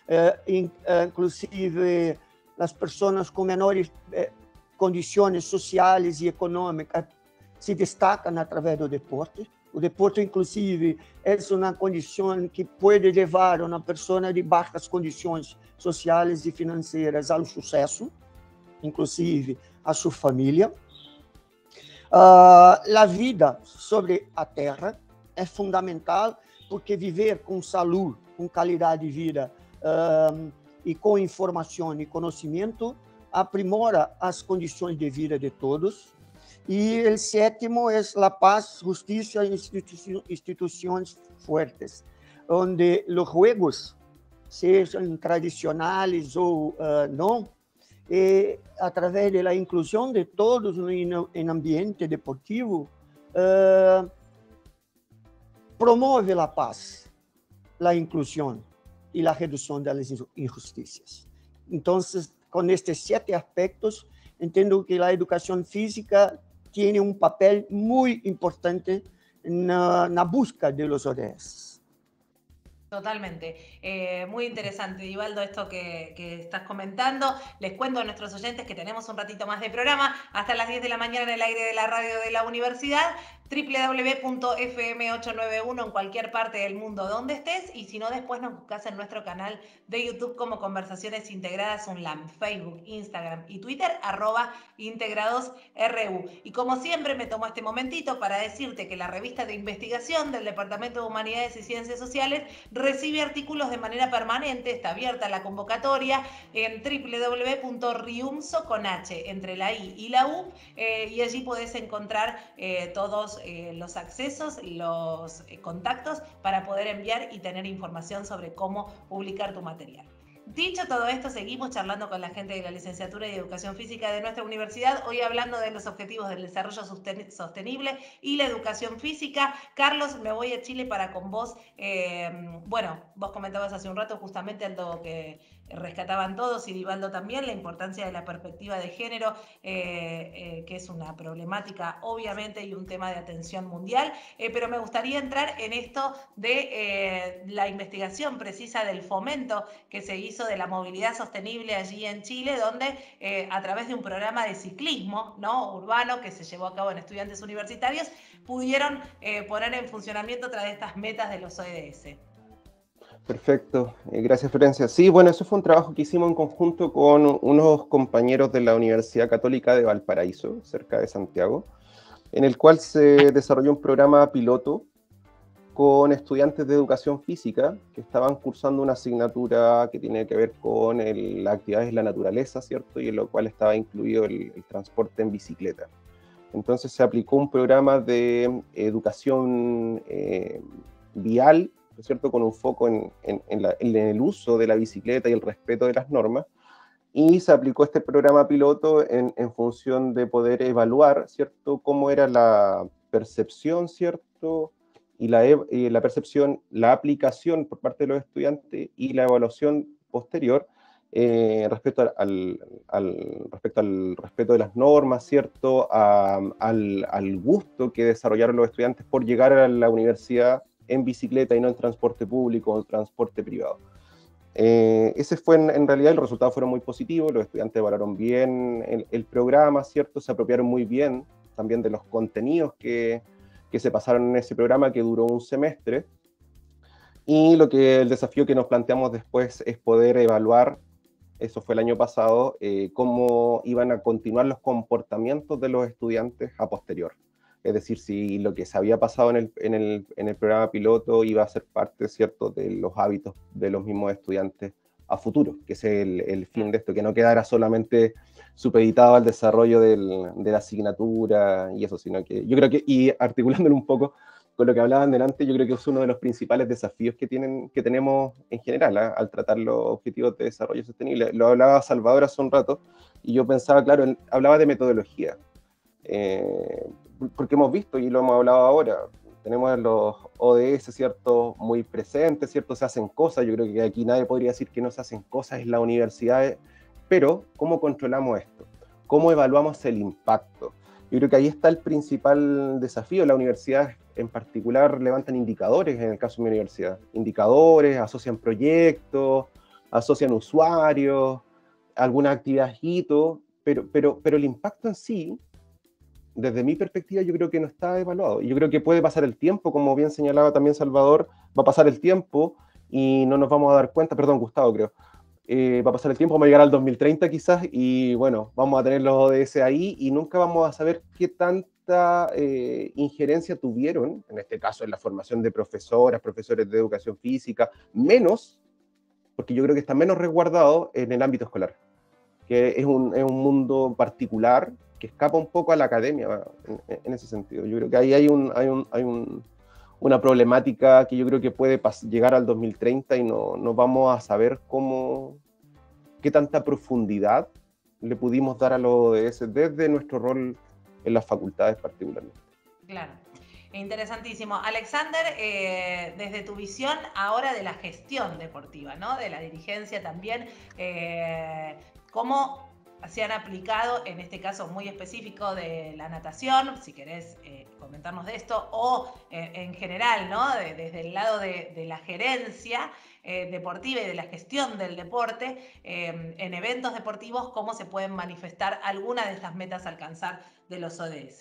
Inclusive las personas con menores condiciones sociales y económicas se destacan a través del deporte. O deporte, inclusive, é uma condição que pode levar uma pessoa de baixas condições sociais e financeiras ao sucesso, inclusive a sua família. A vida sobre a Terra é fundamental, porque viver com saúde, com qualidade de vida e com informação e conhecimento aprimora as condições de vida de todos. Y el 7º es la paz, justicia e instituciones fuertes, donde los juegos, sean tradicionales o no, a través de la inclusión de todos en ambiente deportivo, promueve la paz, la inclusión y la reducción de las injusticias. Entonces, con estos 7 aspectos, entiendo que la educación física tiene un papel muy importante en la búsqueda de los ODS. Totalmente. Muy interesante, Divaldo, esto que estás comentando. Les cuento a nuestros oyentes que tenemos un ratito más de programa hasta las 10 de la mañana en el aire de la radio de la universidad, www.fm891 en cualquier parte del mundo donde estés, y si no, después nos buscas en nuestro canal de YouTube como Conversaciones Integradas UNLAM, Facebook, Instagram y Twitter, @IntegradosRU. Y como siempre, me tomo este momentito para decirte que la revista de investigación del Departamento de Humanidades y Ciencias Sociales recibe artículos de manera permanente, está abierta la convocatoria en www.riumso con H entre la I y la U, y allí podés encontrar todos los accesos, los contactos para poder enviar y tener información sobre cómo publicar tu material. Dicho todo esto, seguimos charlando con la gente de la Licenciatura de Educación Física de nuestra universidad, hoy hablando de los objetivos del desarrollo sostenible y la educación física. Carlos, me voy a Chile para con vos. Bueno, vos comentabas hace un rato justamente algo que rescataban todos, y Divaldo también, la importancia de la perspectiva de género, que es una problemática obviamente y un tema de atención mundial, pero me gustaría entrar en esto de la investigación precisa del fomento que se hizo de la movilidad sostenible allí en Chile, donde a través de un programa de ciclismo, ¿no?, urbano que se llevó a cabo en estudiantes universitarios, pudieron poner en funcionamiento otra de estas metas de los ODS. Perfecto, gracias Florencia. Sí, bueno, eso fue un trabajo que hicimos en conjunto con unos compañeros de la Universidad Católica de Valparaíso, cerca de Santiago, en el cual se desarrolló un programa piloto con estudiantes de educación física que estaban cursando una asignatura que tiene que ver con las actividades de la naturaleza, ¿cierto? Y en lo cual estaba incluido el transporte en bicicleta. Entonces se aplicó un programa de educación vial, ¿no es cierto?, con un foco en el uso de la bicicleta y el respeto de las normas, y se aplicó este programa piloto en función de poder evaluar, ¿cierto?, cómo era la percepción, ¿cierto?, y la percepción, la aplicación por parte de los estudiantes y la evaluación posterior respecto al respeto de las normas, ¿cierto?, al gusto que desarrollaron los estudiantes por llegar a la universidad en bicicleta y no en transporte público o en transporte privado. Ese fue en realidad, el resultado fueron muy positivos, los estudiantes valoraron bien el programa, ¿cierto?, se apropiaron muy bien también de los contenidos que se pasaron en ese programa, que duró un semestre, y el desafío que nos planteamos después es poder evaluar, eso fue el año pasado, cómo iban a continuar los comportamientos de los estudiantes a posterior. Es decir, si lo que se había pasado en el programa piloto iba a ser parte, ¿cierto?, de los hábitos de los mismos estudiantes a futuro, que es el fin de esto, que no quedara solamente supeditado al desarrollo de la asignatura y eso, sino que yo creo que, y articulándolo un poco con lo que hablaban delante, yo creo que es uno de los principales desafíos que tenemos en general, al tratar los objetivos de desarrollo sostenible. Lo hablaba Salvador hace un rato, y yo pensaba, claro, hablaba de metodología. Porque hemos visto, y lo hemos hablado ahora, tenemos los ODS, ¿cierto?, muy presentes, ¿cierto?, se hacen cosas, yo creo que aquí nadie podría decir que no se hacen cosas en las universidades, pero ¿cómo controlamos esto? ¿Cómo evaluamos el impacto? Yo creo que ahí está el principal desafío. Las universidades en particular levantan indicadores, en el caso de mi universidad, indicadores, asocian proyectos, asocian usuarios, alguna actividad hito, pero el impacto en sí, desde mi perspectiva, yo creo que no está evaluado. Y yo creo que puede pasar el tiempo, como bien señalaba también Salvador, va a pasar el tiempo y no nos vamos a dar cuenta, perdón, Gustavo creo, va a pasar el tiempo, vamos a llegar al 2030 quizás, y bueno, vamos a tener los ODS ahí y nunca vamos a saber qué tanta injerencia tuvieron, en este caso en la formación de profesores de educación física, menos, porque yo creo que está menos resguardado en el ámbito escolar, que es un mundo particular, que escapa un poco a la academia en ese sentido. Yo creo que ahí hay una problemática que yo creo que puede llegar al 2030 y no vamos a saber qué tanta profundidad le pudimos dar a los ODS desde nuestro rol en las facultades particularmente. Claro. Interesantísimo. Alexander, desde tu visión ahora de la gestión deportiva, ¿no? De la dirigencia también, ¿cómo se han aplicado, en este caso muy específico de la natación, si querés comentarnos de esto, o en general, ¿no? Desde el lado de la gerencia deportiva y de la gestión del deporte, en eventos deportivos, cómo se pueden manifestar algunas de estas metas a alcanzar de los ODS?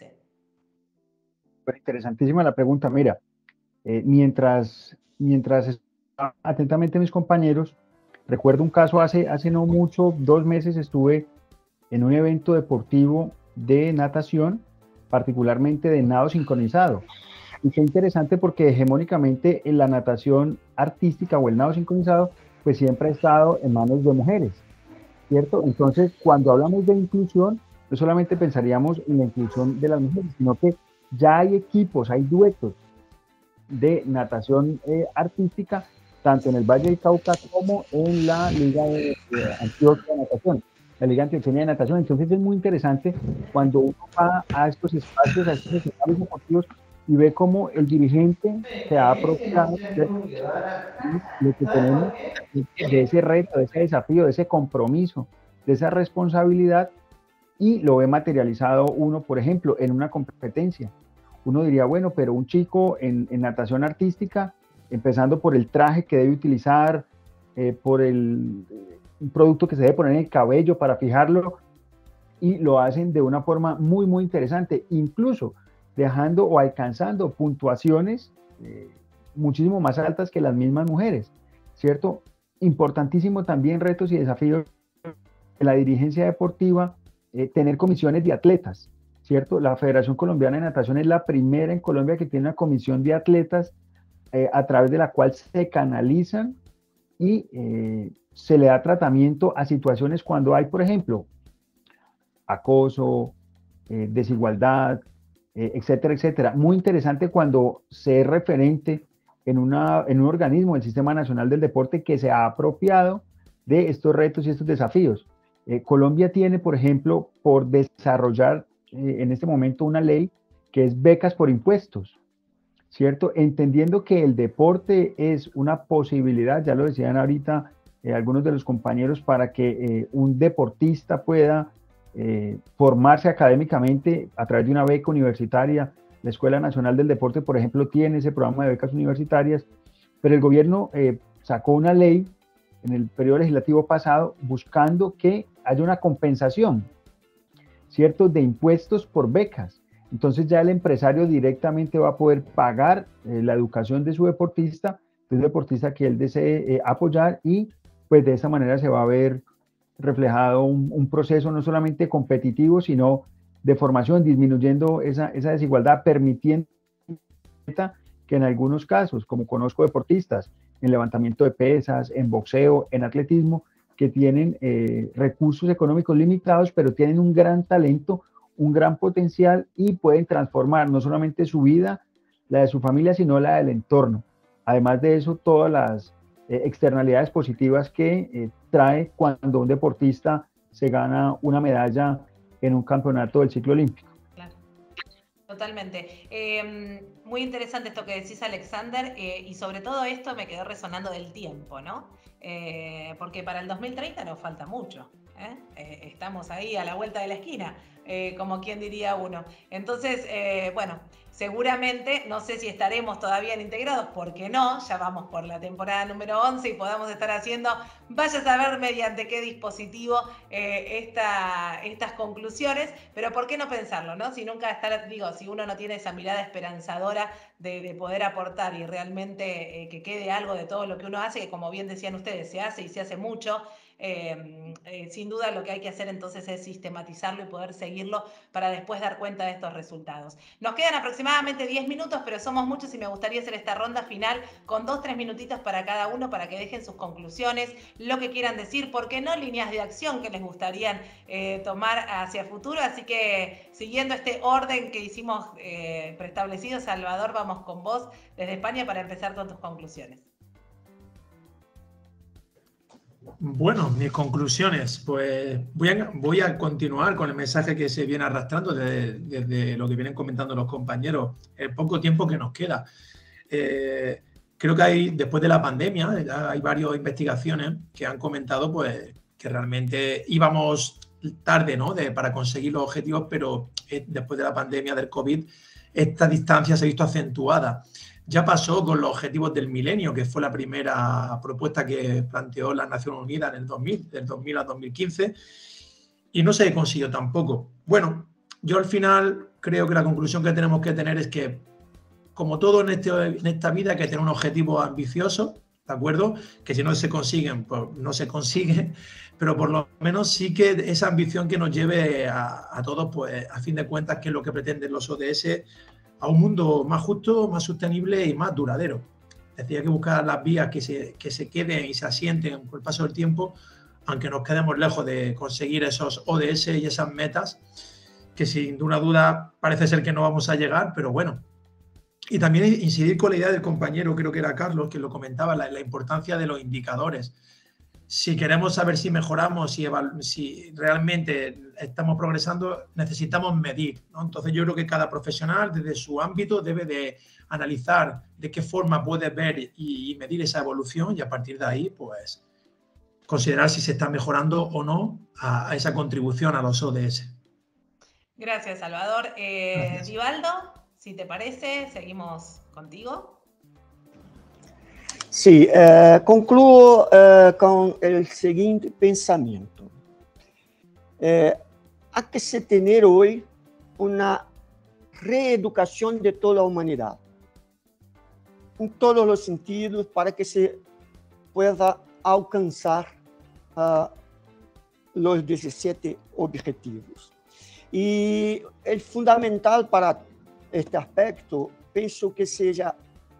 Pues interesantísima la pregunta. Mira, mientras atentamente mis compañeros, recuerdo un caso hace no mucho, 2 meses estuve en un evento deportivo de natación, particularmente de nado sincronizado. Y fue interesante porque hegemónicamente en la natación artística o el nado sincronizado, pues siempre ha estado en manos de mujeres, ¿cierto? Entonces, cuando hablamos de inclusión, no solamente pensaríamos en la inclusión de las mujeres, sino que ya hay equipos, hay duetos de natación artística, tanto en el Valle del Cauca como en la Liga de Antioquia de Natación, la Liga Antioqueña de Natación. Entonces es muy interesante cuando uno va a estos espacios, a estos escenarios deportivos y ve cómo el dirigente se ha apropiado de lo que tenemos, de ese reto, de ese desafío, de ese compromiso, de esa responsabilidad, y lo ve materializado uno, por ejemplo, en una competencia. Uno diría, bueno, pero un chico en natación artística, empezando por el traje que debe utilizar, por un producto que se debe poner en el cabello para fijarlo, y lo hacen de una forma muy, muy interesante, incluso dejando o alcanzando puntuaciones muchísimo más altas que las mismas mujeres, ¿cierto? Importantísimo también retos y desafíos de la dirigencia deportiva, tener comisiones de atletas, ¿cierto? La Federación Colombiana de Natación es la primera en Colombia que tiene una comisión de atletas a través de la cual se canalizan y se le da tratamiento a situaciones cuando hay, por ejemplo, acoso, desigualdad, etcétera, etcétera. Muy interesante cuando se es referente en un organismo, el Sistema Nacional del Deporte, que se ha apropiado de estos retos y estos desafíos. Colombia tiene, por ejemplo, por desarrollar en este momento una ley que es becas por impuestos, ¿cierto? Entendiendo que el deporte es una posibilidad, ya lo decían ahorita algunos de los compañeros, para que un deportista pueda formarse académicamente a través de una beca universitaria. La Escuela Nacional del Deporte, por ejemplo, tiene ese programa de becas universitarias, pero el gobierno sacó una ley en el periodo legislativo pasado buscando que haya una compensación, ¿cierto?, de impuestos por becas. Entonces ya el empresario directamente va a poder pagar la educación de su deportista, de un deportista que él desee apoyar, y pues de esa manera se va a ver reflejado un proceso no solamente competitivo, sino de formación, disminuyendo esa desigualdad, permitiendo que en algunos casos, como conozco deportistas, en levantamiento de pesas, en boxeo, en atletismo, que tienen recursos económicos limitados, pero tienen un gran talento, un gran potencial, y pueden transformar no solamente su vida, la de su familia, sino la del entorno. Además de eso, todas las externalidades positivas que trae cuando un deportista se gana una medalla en un campeonato del ciclo olímpico. Claro. Totalmente. Muy interesante esto que decís, Alexander, y sobre todo esto me quedó resonando del tiempo, ¿no? Porque para el 2030 nos falta mucho. Estamos ahí a la vuelta de la esquina, como quien diría uno. Entonces, bueno, seguramente, no sé si estaremos todavía en Integrados, porque no, ya vamos por la temporada número 11 y podamos estar haciendo, vaya a saber mediante qué dispositivo, estas conclusiones, pero ¿por qué no pensarlo, no? Si nunca estar, digo, si uno no tiene esa mirada esperanzadora de poder aportar y realmente que quede algo de todo lo que uno hace, que como bien decían ustedes, se hace y se hace mucho. Sin duda lo que hay que hacer entonces es sistematizarlo y poder seguirlo para después dar cuenta de estos resultados. Nos quedan aproximadamente 10 minutos, pero somos muchos y me gustaría hacer esta ronda final con 2-3 minutitos para cada uno, para que dejen sus conclusiones, lo que quieran decir, por qué no líneas de acción que les gustaría tomar hacia futuro. Así que siguiendo este orden que hicimos preestablecido, Salvador, vamos con vos desde España para empezar con tus conclusiones. Bueno, mis conclusiones, pues voy a continuar con el mensaje que se viene arrastrando desde lo que vienen comentando los compañeros, el poco tiempo que nos queda. Creo que después de la pandemia, hay varias investigaciones que han comentado pues, que realmente íbamos tarde, ¿no? para conseguir los objetivos, pero después de la pandemia del COVID, esta distancia se ha visto acentuada. Ya pasó con los objetivos del milenio, que fue la primera propuesta que planteó las Naciones Unidas en el 2000, del 2000 a 2015, y no se consiguió tampoco. Bueno, yo al final creo que la conclusión que tenemos que tener es que, como todo en esta vida, hay que tener un objetivo ambicioso, ¿de acuerdo? Que si no se consiguen, pues no se consigue, pero por lo menos sí que esa ambición que nos lleve a todos, pues a fin de cuentas, que es lo que pretenden los ODS, a un mundo más justo, más sostenible y más duradero. Es decir, hay que buscar las vías que se queden y se asienten con el paso del tiempo, aunque nos quedemos lejos de conseguir esos ODS y esas metas, que sin duda parece ser que no vamos a llegar, pero bueno. Y también incidir con la idea del compañero, creo que era Carlos, que lo comentaba, la importancia de los indicadores. Si queremos saber si mejoramos, si realmente estamos progresando, necesitamos medir, ¿no? Entonces yo creo que cada profesional desde su ámbito debe de analizar de qué forma puede ver y medir esa evolución, y a partir de ahí pues considerar si se está mejorando o no a esa contribución a los ODS. Gracias, Salvador. Gracias. Divaldo, si te parece, seguimos contigo. Sí, concluo con el siguiente pensamiento. Hay que tener hoy una reeducación de toda la humanidad, en todos los sentidos, para que se pueda alcanzar los 17 objetivos. Y el fundamental para este aspecto, pienso que sea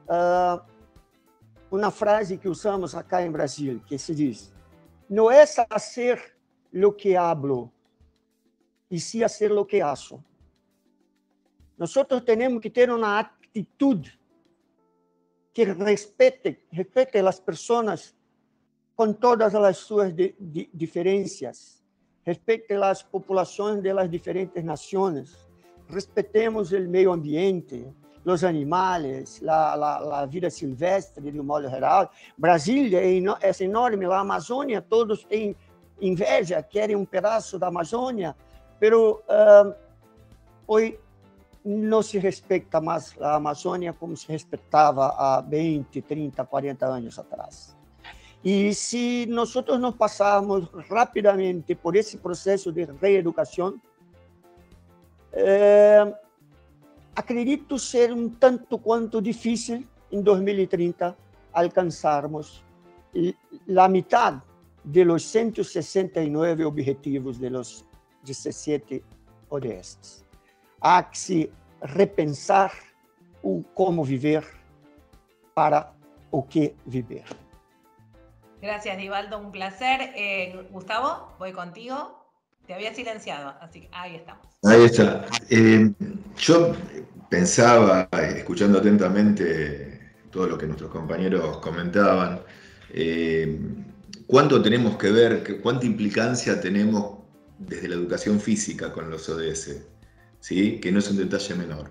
una frase que usamos acá en Brasil, que se dice: no es hacer lo que hablo, y sí hacer lo que hago. Nosotros tenemos que tener una actitud que respete a las personas con todas las sus diferencias, respete las poblaciones de las diferentes naciones, respetemos el medio ambiente, los animales, la vida silvestre de un modo geral. Brasília es enorme, la Amazônia, todos tienen inveja, quieren un pedazo de Amazônia, pero hoy no se respeta más la Amazônia como se respetaba a 20, 30, 40 años atrás. Y si nosotros nos pasamos rápidamente por ese proceso de reeducación, acredito ser un tanto cuanto difícil en 2030 alcanzarmos la mitad de los 169 objetivos de los 17 ODS. Hay que repensar o cómo vivir para o qué vivir. Gracias, Divaldo, un placer. Gustavo, voy contigo. Te había silenciado, así que ahí estamos. Ahí está. Yo pensaba, escuchando atentamente todo lo que nuestros compañeros comentaban, cuánto tenemos que ver, cuánta implicancia tenemos desde la educación física con los ODS, ¿sí? Que no es un detalle menor.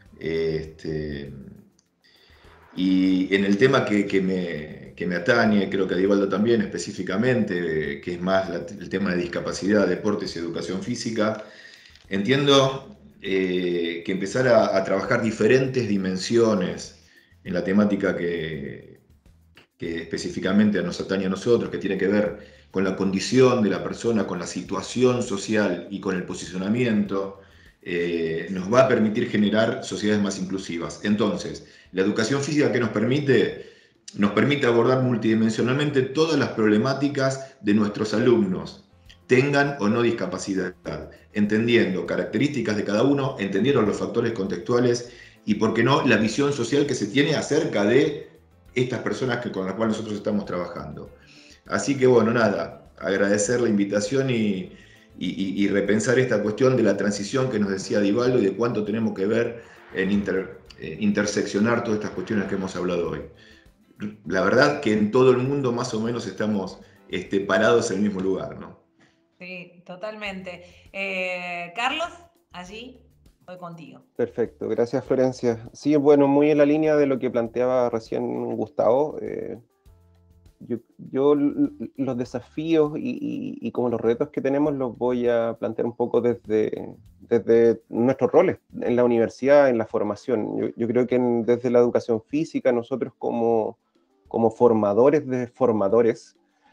Y en el tema que me atañe, creo que a Divaldo también específicamente, que es más el tema de discapacidad, deportes y educación física, entiendo que empezar a trabajar diferentes dimensiones en la temática que específicamente nos atañe a nosotros, que tiene que ver con la condición de la persona, con la situación social y con el posicionamiento, nos va a permitir generar sociedades más inclusivas. Entonces, la educación física que nos permite abordar multidimensionalmente todas las problemáticas de nuestros alumnos, tengan o no discapacidad, entendiendo características de cada uno, entendiendo los factores contextuales y, por qué no, la visión social que se tiene acerca de estas personas con las cuales nosotros estamos trabajando. Así que, bueno, nada, agradecer la invitación y repensar esta cuestión de la transición que nos decía Divaldo y de cuánto tenemos que ver en interseccionar todas estas cuestiones que hemos hablado hoy. La verdad que en todo el mundo más o menos estamos parados en el mismo lugar, ¿no? Sí, totalmente. Carlos, allí voy contigo. Perfecto, gracias Florencia. Sí, bueno, muy en la línea de lo que planteaba recién Gustavo. Yo los desafíos y como los retos que tenemos los voy a plantear un poco desde nuestros roles en la universidad, en la formación. Yo creo que desde la educación física, nosotros como formadores de formadores,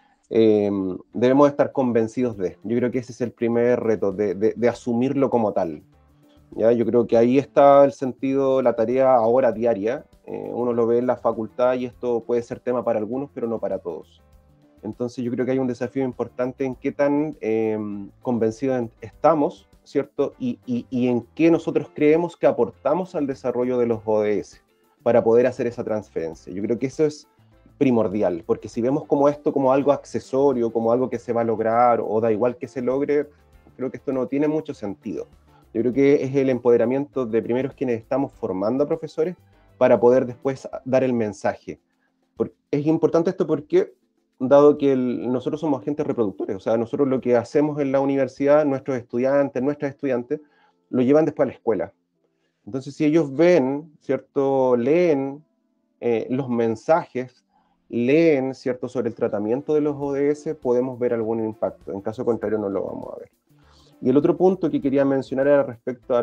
debemos estar convencidos de. Yo creo que ese es el primer reto, de asumirlo como tal. ¿Ya? Yo creo que ahí está el sentido, la tarea ahora diaria. Uno lo ve en la facultad y esto puede ser tema para algunos, pero no para todos. Entonces yo creo que hay un desafío importante en qué tan convencidos estamos, ¿cierto? Y en qué nosotros creemos que aportamos al desarrollo de los ODS para poder hacer esa transferencia. Yo creo que eso es primordial, porque si vemos como esto como algo accesorio, como algo que se va a lograr o da igual que se logre, creo que esto no tiene mucho sentido. Yo creo que es el empoderamiento de primeros quienes estamos formando a profesores para poder después dar el mensaje. Es importante esto porque, dado que nosotros somos agentes reproductores, o sea, nosotros lo que hacemos en la universidad, nuestras estudiantes, lo llevan después a la escuela. Entonces, si ellos ven, ¿cierto?, leen los mensajes, leen, ¿cierto?, sobre el tratamiento de los ODS, podemos ver algún impacto. En caso contrario, no lo vamos a ver. Y el otro punto que quería mencionar era respecto a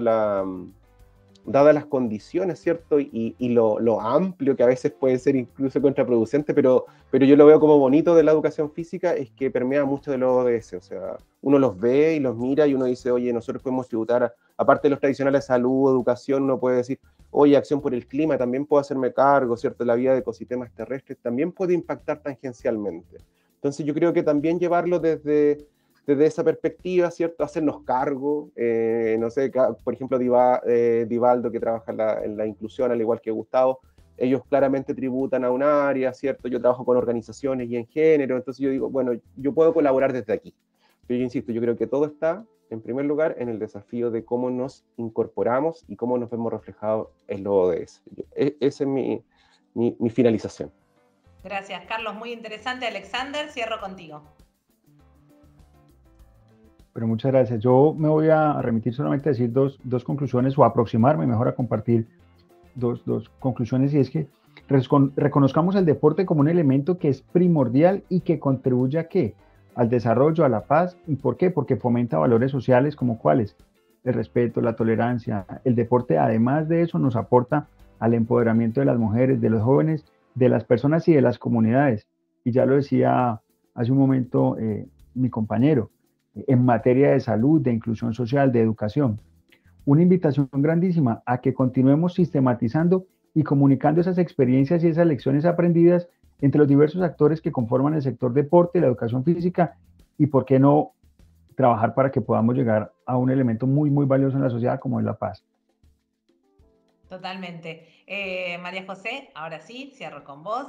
dadas las condiciones, ¿cierto? Y lo amplio que a veces puede ser incluso contraproducente, pero yo lo veo como bonito de la educación física, es que permea mucho de los ODS. O sea, uno los ve y los mira y uno dice, oye, nosotros podemos tributar, aparte de los tradicionales salud, educación, uno puede decir, oye, acción por el clima, también puedo hacerme cargo, ¿cierto? La vida de ecosistemas terrestres también puede impactar tangencialmente. Entonces yo creo que también llevarlo desde esa perspectiva, ¿cierto? Hacernos cargo, no sé, por ejemplo, Divaldo, que trabaja en la inclusión, al igual que Gustavo, ellos claramente tributan a un área, ¿cierto? Yo trabajo con organizaciones y en género, entonces yo digo, bueno, yo puedo colaborar desde aquí. Pero yo insisto, yo creo que todo está, en primer lugar, en el desafío de cómo nos incorporamos y cómo nos vemos reflejados en los ODS. Esa es mi finalización. Gracias, Carlos. Muy interesante. Alexander, cierro contigo. Pero muchas gracias. Yo me voy a remitir solamente a decir dos conclusiones, o aproximarme mejor a compartir dos conclusiones, y es que reconozcamos el deporte como un elemento que es primordial y que contribuye ¿a qué? Al desarrollo, a la paz. ¿Y por qué? Porque fomenta valores sociales como cuáles: el respeto, la tolerancia. El deporte, además de eso, nos aporta al empoderamiento de las mujeres, de los jóvenes, de las personas y de las comunidades. Y ya lo decía hace un momento mi compañero, en materia de salud, de inclusión social, de educación. Una invitación grandísima a que continuemos sistematizando y comunicando esas experiencias y esas lecciones aprendidas entre los diversos actores que conforman el sector deporte, la educación física, y por qué no trabajar para que podamos llegar a un elemento muy, muy valioso en la sociedad como es la paz. Totalmente. María José, ahora sí, cierro con vos.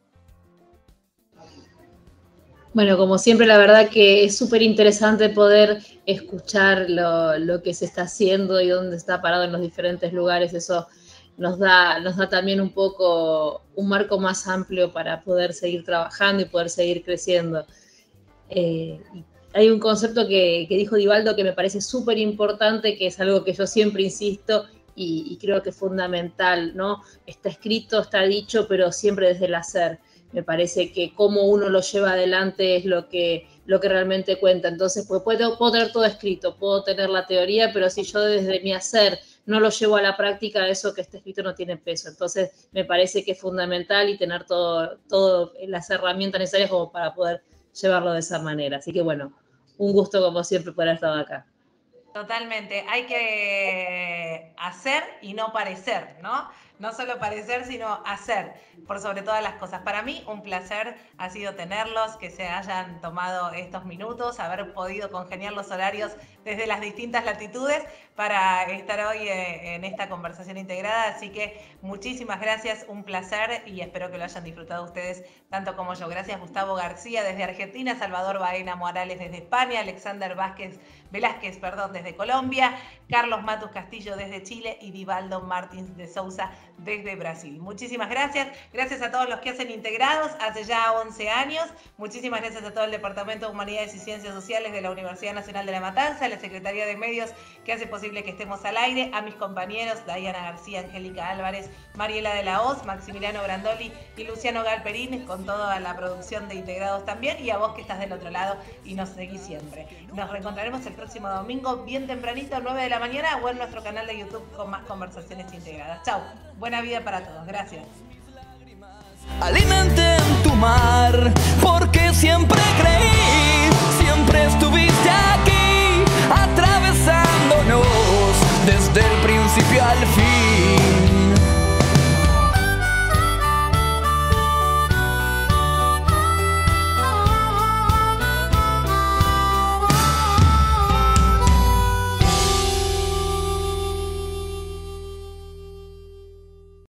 Bueno, como siempre, la verdad que es súper interesante poder escuchar lo que se está haciendo y dónde está parado en los diferentes lugares. Eso nos da también un poco un marco más amplio para poder seguir trabajando y poder seguir creciendo. Hay un concepto que dijo Divaldo que me parece súper importante, que es algo que yo siempre insisto y creo que es fundamental, ¿no? Está escrito, está dicho, pero siempre desde el hacer. Me parece que cómo uno lo lleva adelante es lo que realmente cuenta. Entonces, pues puedo tener todo escrito, puedo tener la teoría, pero si yo desde mi hacer no lo llevo a la práctica, eso que está escrito no tiene peso. Entonces, me parece que es fundamental y tener todas las herramientas necesarias como para poder llevarlo de esa manera. Así que, bueno, un gusto como siempre por haber estado acá. Totalmente. Hay que hacer y no parecer, ¿no? No solo parecer, sino hacer, por sobre todas las cosas. Para mí, un placer ha sido tenerlos, que se hayan tomado estos minutos, haber podido congeniar los horarios desde las distintas latitudes para estar hoy en esta conversación integrada. Así que muchísimas gracias, un placer y espero que lo hayan disfrutado ustedes tanto como yo. Gracias, Gustavo García desde Argentina, Salvador Baena Morales desde España, Alexander Velázquez, desde Colombia, Carlos Matus Castillo desde Chile y Divaldo Martins de Sousa desde Brasil. Muchísimas gracias. Gracias a todos los que hacen Integrados hace ya 11 años. Muchísimas gracias a todo el Departamento de Humanidades y Ciencias Sociales de la Universidad Nacional de La Matanza, a la Secretaría de Medios que hace posible que estemos al aire, a mis compañeros Diana García, Angélica Álvarez, Mariela de la Hoz, Maximiliano Grandoli y Luciano Galperín, con toda la producción de Integrados también, y a vos que estás del otro lado y nos seguís siempre. Nos reencontraremos el próximo domingo bien tempranito, 9 de la mañana, o en nuestro canal de YouTube con más conversaciones integradas. Chau, buena vida para todos, gracias. Alimenten tu mar, porque siempre creí